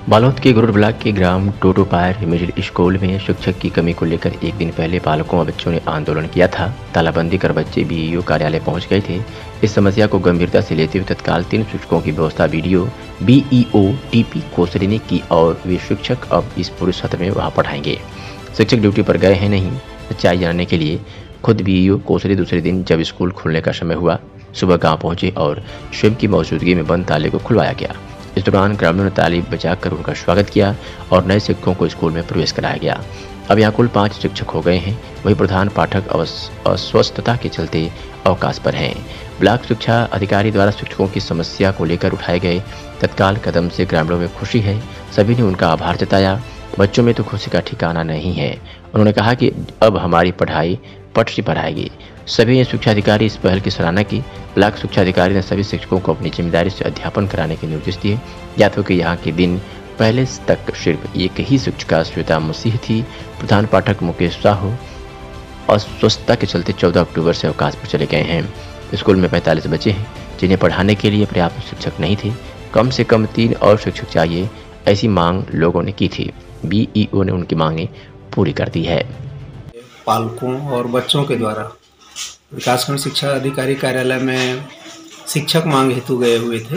बालोद के गुरुड़ ब्लॉक के ग्राम टोटोपायर middle school में शिक्षक की कमी को लेकर एक दिन पहले पालकों और बच्चों ने आंदोलन किया था। तालाबंदी कर बच्चे बीईओ कार्यालय पहुंच गए थे। इस समस्या को गंभीरता से लेते हुए तत्काल 3 शिक्षकों की व्यवस्था बीडीओ बीईओ टीपी कोसरी ने की और वे शिक्षक अब इस पूरे सत्र में वहां पढ़ाएंगे। शिक्षक ड्यूटी पर गए हैं नहीं, सच्चाई जानने के लिए खुद बीईओ कोसरी दूसरे दिन जब स्कूल खुलने का समय हुआ, सुबह गाँव पहुंचे और स्वयं की मौजूदगी में बंद ताले को खुलवाया गया। इस दौरान ग्रामीणों ने ताली बजाकर उनका स्वागत किया और नए शिक्षकों को स्कूल में प्रवेश कराया गया। अब यहाँ कुल 5 शिक्षक हो गए हैं। वही प्रधान पाठक अस्वस्थता के चलते अवकाश पर हैं। ब्लॉक शिक्षा अधिकारी द्वारा शिक्षकों की समस्या को लेकर उठाए गए तत्काल कदम से ग्रामीणों में खुशी है। सभी ने उनका आभार जताया। बच्चों में तो खुशी का ठिकाना नहीं है। उन्होंने कहा कि अब हमारी पढ़ाई पटरी पर आएगी। सभी शिक्षा अधिकारी इस पहल की सराहना की। ब्लॉक शिक्षा अधिकारी ने सभी शिक्षकों को अपनी जिम्मेदारी से अध्यापन कराने के निर्देश दिए। याद हो कि यहाँ के दिन पहले तक सिर्फ एक ही शिक्षिका श्वेता मसीह थी। प्रधान पाठक मुकेश साहू अस्वस्थता के चलते 14 अक्टूबर से अवकाश पर चले गए हैं। स्कूल में 45 बच्चे हैं जिन्हें पढ़ाने के लिए पर्याप्त शिक्षक नहीं थे। कम से कम 3 और शिक्षक चाहिए, ऐसी मांग लोगों ने की थी। बीईओ ने उनकी मांगें पूरी कर दी है। पालकों और बच्चों के द्वारा विकासखंड शिक्षा अधिकारी कार्यालय में शिक्षक मांग हेतु गए हुए थे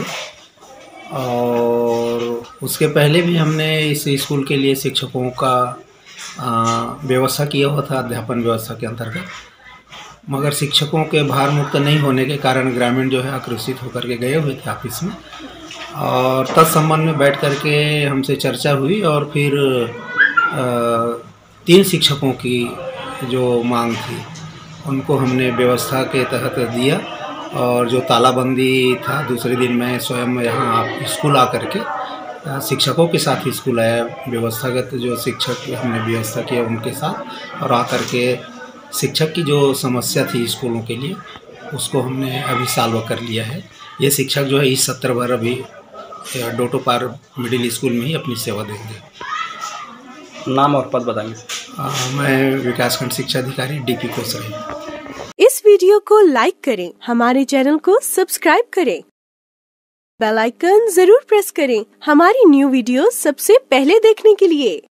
और उसके पहले भी हमने इस स्कूल के लिए शिक्षकों का व्यवस्था किया हुआ था अध्यापन व्यवस्था के अंतर्गत, मगर शिक्षकों के भार मुक्त नहीं होने के कारण ग्रामीण जो है आक्रोशित होकर के गए हुए थे ऑफिस में और तत्संबंध में बैठ कर के हमसे चर्चा हुई और फिर 3 शिक्षकों की जो मांग थी उनको हमने व्यवस्था के तहत दिया और जो तालाबंदी था दूसरे दिन मैं स्वयं यहाँ स्कूल आकर के शिक्षकों के साथ ही स्कूल आया। व्यवस्थागत जो शिक्षक हमने व्यवस्था किया उनके साथ और आकर के शिक्षक की जो समस्या थी स्कूलों के लिए उसको हमने अभी सॉल्व कर लिया है। ये शिक्षक जो है इस सत्र भर अभी टोटोपायर मिडिल स्कूल में ही अपनी सेवा देंगे। नाम और पद बताएंगे? मैं विकासखंड शिक्षा अधिकारी डीपी कोसरी। इस वीडियो को लाइक करें, हमारे चैनल को सब्सक्राइब करें, बेल आइकन जरूर प्रेस करें हमारी न्यू वीडियो सबसे पहले देखने के लिए।